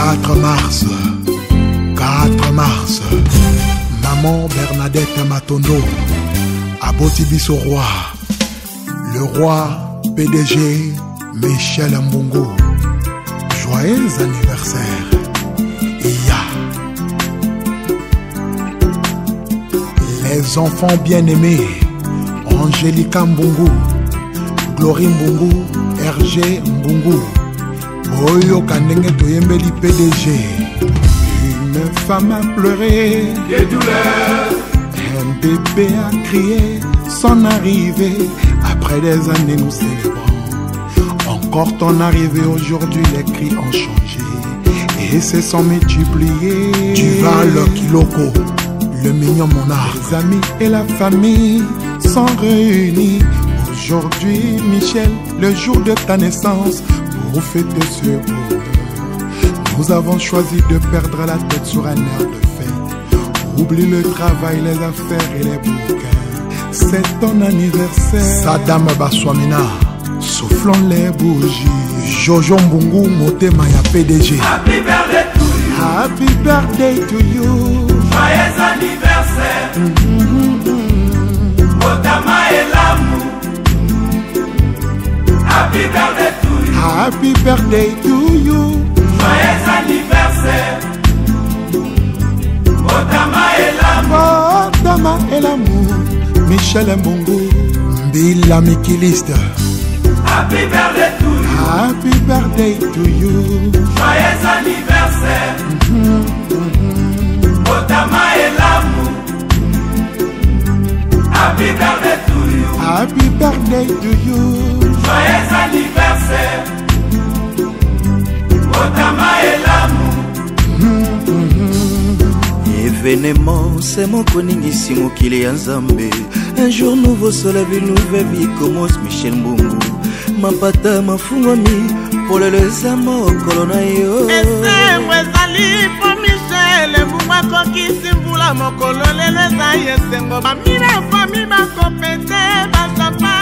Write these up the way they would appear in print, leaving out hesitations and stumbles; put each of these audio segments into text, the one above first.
4 mars, 4 mars, maman Bernadette Matondo, aboti biso roi, le roi PDG Michel Mbungu, joyeux anniversaire, Iya. Les enfants bien-aimés, Angélica Mbungu, Glory Mbungu, RG Mbungu, Oyo Kandenge Toyembeli PDG. Une femme a pleuré de douleur, un bébé a crié son arrivée. Après des années nous célébrons encore ton arrivée. Aujourd'hui les cris ont changé et se sont multipliés. Duval Kiloko, le mignon monarque, les amis et la famille sont réunis. Aujourd'hui Michel, le jour de ta naissance, pour fêter ce bonheur, nous avons choisi de perdre la tête sur un air de fête. Oublie le travail, les affaires et les bouquins. C'est ton anniversaire. Sadam Baswamina, soufflons les bougies. Jojo Mbungu, Motema ya PDG. Happy birthday to you. Happy birthday to you. Joyeux anniversaire. Motama et l'amour. Happy birthday to you. Happy birthday to you. Joyeux anniversaire. Motama et l'amour. Motama et l'amour. Michel Mbungu, Mbila Mikiliste. Happy birthday to you. Happy birthday to you. Joyeux anniversaire. Motama et l'amour. Happy birthday to you. Happy birthday to you. Joyeux anniversaire. Motama et l'amour. Événement, c'est mon koningisi mokili ya Nzambe. Un jour nouveau se lève, une nouvelle vie commence. Michel Mbungu, mapata mafungwami pole les amours kolona yo. Esengo ezali po Michel Mbungu akokisi mbula mokolo lelo ezali esengo bamina fami bakopete basapa.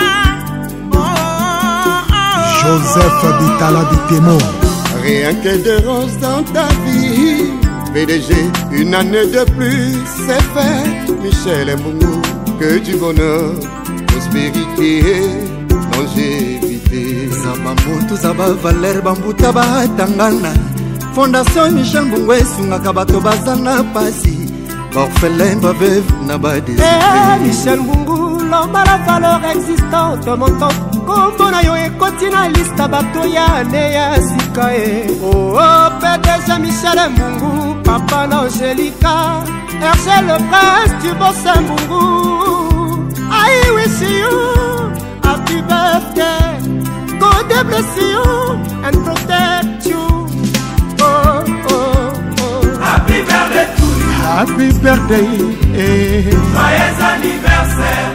Joseph Bitala Bitemo. Rien que de roses dans ta vie, PDG, une année de plus, c'est fait. Michel Mbungu, que du bonheur, prospérité, longévité. Zabambutu zaba Valer bambuta batangana. Fondation Michel Mbungu esungaka bato bazana pasi. Orphelin baveuve na badésiré. Michel Mbungu, l'homme à la valeur existante de mon temps. Kombo na yo ekoti na lista bato ya ne ya sika e. Oh, PDG Michel Mbungu, papa na Angélica, RG le prince du boss Mbungu. I wish you happy birthday. God bless you and protect you. Oh, oh, oh. Happy birthday to you. Happy birthday. Joyeux anniversaire.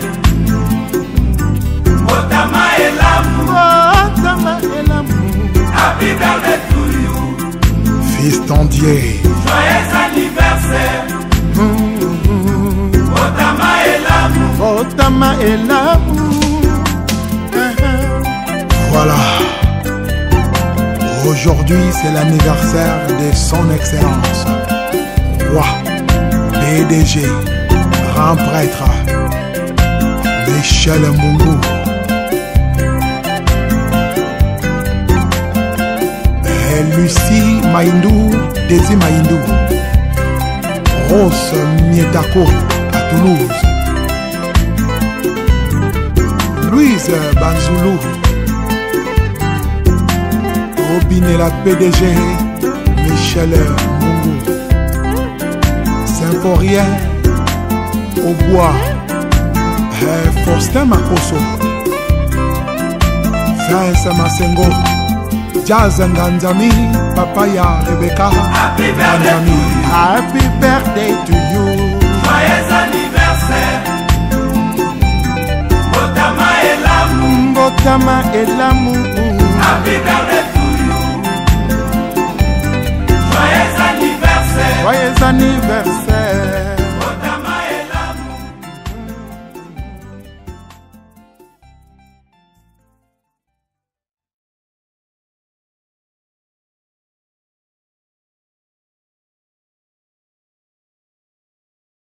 Motama et l'amour. Motama et l'amour. Happy birthday to you. Fils Tandier. Joyeux anniversaire. Motama et l'amour. Motama et l'amour. Voilà. Aujourd'hui, c'est l'anniversaire de son excellence. Roi, PDG, grand prêtre, Michel Mbungu. Et Lucie Maïndou, Desi Maïndou. Rose Mietako à Toulouse. Louise Banzoulou. Robin la PDG, Michel Mbungu. Symphorien au bois, Faustin Makoso, Vince Masengo, Jazz Nganzami, Papaya Rebecca, Happy birthday to you. Happy birthday to you. Joyeux anniversaire. Motama et l'amour. Motama et l'amour. Happy birthday